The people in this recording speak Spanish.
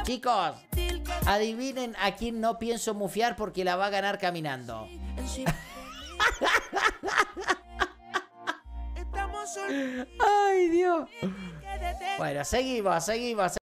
Chicos, adivinen a quién no pienso mufiar porque la va a ganar caminando. Ay, Dios. Bueno, seguimos.